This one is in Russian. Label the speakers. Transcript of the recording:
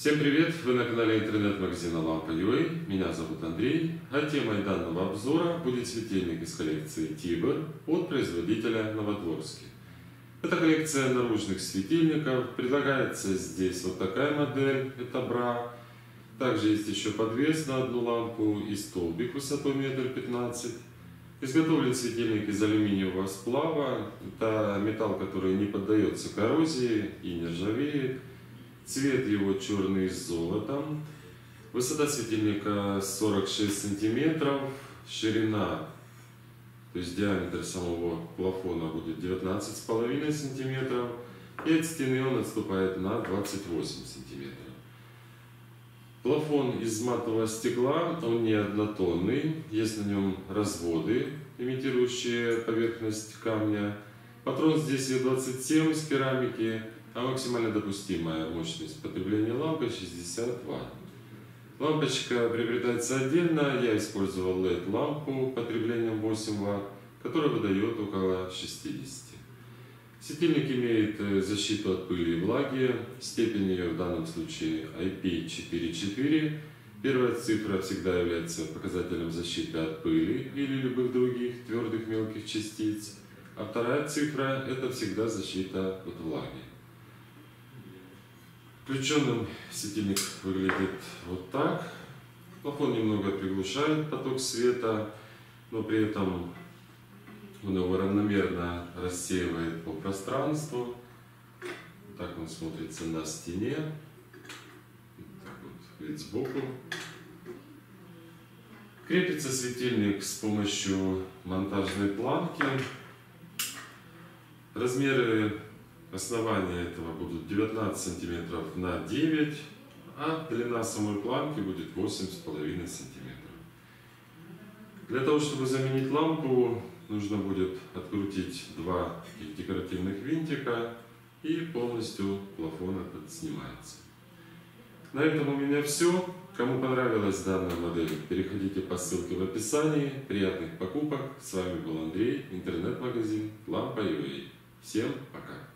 Speaker 1: Всем привет! Вы на канале интернет-магазина Lampa.ua. Меня зовут Андрей, а темой данного обзора будет светильник из коллекции Tibor от производителя Новодворский. Это коллекция наружных светильников. Предлагается здесь вот такая модель, это бра. Также есть еще подвес на одну лампу и столбик высотой 1,15 м. Изготовлен светильник из алюминиевого сплава. Это металл, который не поддается коррозии и не ржавеет. Цвет его черный с золотом. Высота светильника 46 сантиметров. Ширина, то есть диаметр самого плафона, будет 19,5 сантиметров. И от стены он отступает на 28 сантиметров. Плафон из матового стекла, он не однотонный. Есть на нем разводы, имитирующие поверхность камня. Патрон здесь E27 из керамики. А максимально допустимая мощность потребления лампы 60 Вт. Лампочка приобретается отдельно. Я использовал LED-лампу потреблением 8 Вт, которая выдает около 60. Светильник имеет защиту от пыли и влаги. Степень ее в данном случае IP44. Первая цифра всегда является показателем защиты от пыли или любых других твердых мелких частиц. А вторая цифра – это всегда защита от влаги. Включенным светильник выглядит вот так. Плафон немного приглушает поток света, но при этом он его равномерно рассеивает по пространству. Так он смотрится на стене. Так вот, вид сбоку. Крепится светильник с помощью монтажной планки. Размеры основания этого будут 19 сантиметров на 9, а длина самой планки будет 8,5 сантиметров. Для того, чтобы заменить лампу, нужно будет открутить два декоративных винтика, и полностью плафон этот снимается. На этом у меня все. Кому понравилась данная модель, переходите по ссылке в описании. Приятных покупок. С вами был Андрей, интернет-магазин Lampa.ua. Всем пока!